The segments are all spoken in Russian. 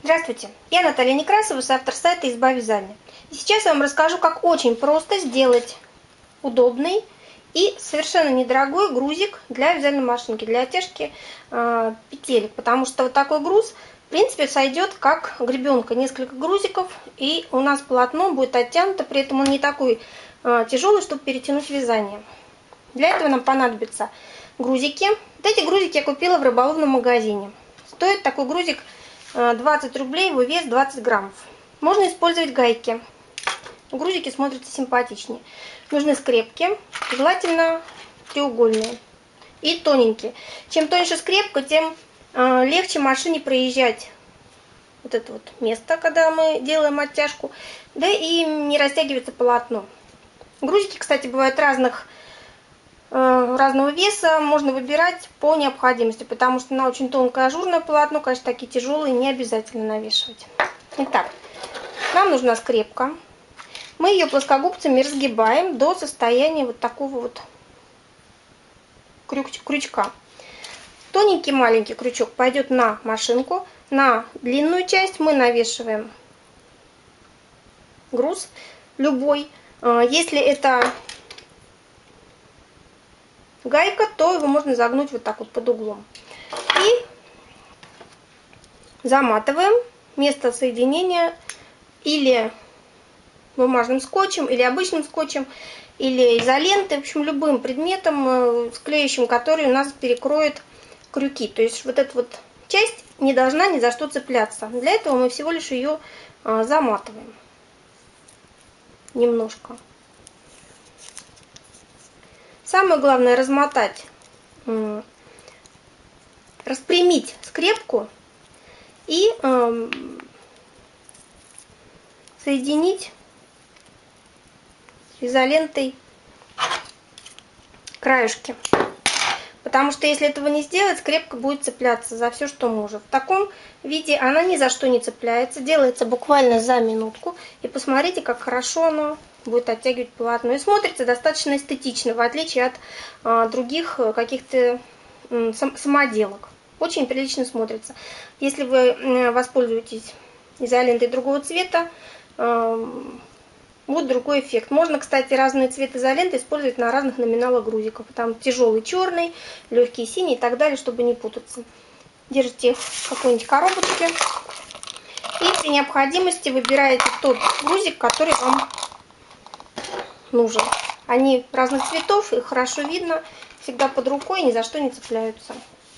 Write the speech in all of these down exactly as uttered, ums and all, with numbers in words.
Здравствуйте, я Наталья Некрасова, автор сайта «Изба вязания». И сейчас я вам расскажу, как очень просто сделать удобный и совершенно недорогой грузик для вязальной машинки, для оттяжки э, петелек. Потому что вот такой груз, в принципе, сойдет как гребенка, несколько грузиков, и у нас полотно будет оттянуто, при этом он не такой э, тяжелый, чтобы перетянуть вязание. Для этого нам понадобятся грузики. Вот эти грузики я купила в рыболовном магазине. Стоит такой грузик двадцать рублей, его вес двадцать граммов. Можно использовать гайки. Грузики смотрятся симпатичнее. Нужны скрепки, желательно треугольные и тоненькие. Чем тоньше скрепка, тем э, легче машине проезжать вот это вот место, когда мы делаем оттяжку, да и не растягивается полотно. Грузики, кстати, бывают разных разного веса, можно выбирать по необходимости, потому что на очень тонкое ажурное полотно, конечно, такие тяжелые не обязательно навешивать. Итак, нам нужна скрепка. Мы ее плоскогубцами разгибаем до состояния вот такого вот крючка. Тоненький маленький крючок пойдет на машинку, на длинную часть мы навешиваем груз любой. Если это гайка, то его можно загнуть вот так вот под углом. И заматываем место соединения или бумажным скотчем, или обычным скотчем, или изолентой, в общем, любым предметом, склеющим, который у нас перекроет крюки. То есть вот эта вот часть не должна ни за что цепляться. Для этого мы всего лишь ее заматываем немножко. Самое главное размотать, распрямить скрепку и э, соединить изолентой краюшки. Потому что если этого не сделать, скрепка будет цепляться за все, что может. В таком виде она ни за что не цепляется, делается буквально за минутку. И посмотрите, как хорошо она будет оттягивать полотно. И смотрится достаточно эстетично, в отличие от а, других каких-то сам, самоделок. Очень прилично смотрится. Если вы воспользуетесь изолентой другого цвета, а, будет другой эффект. Можно, кстати, разные цветы изоленты использовать на разных номиналах грузиков. Там тяжелый черный, легкий синий и так далее, чтобы не путаться. Держите их в какой-нибудь коробочке. И при необходимости выбираете тот грузик, который вам нужен. Они разных цветов, их хорошо видно, всегда под рукой, ни за что не цепляются.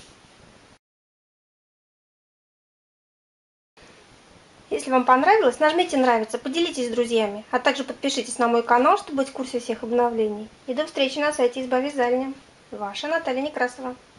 Если вам понравилось, нажмите нравится, поделитесь с друзьями, а также подпишитесь на мой канал, чтобы быть в курсе всех обновлений. И до встречи на сайте Изба вязания. Ваша Наталья Некрасова.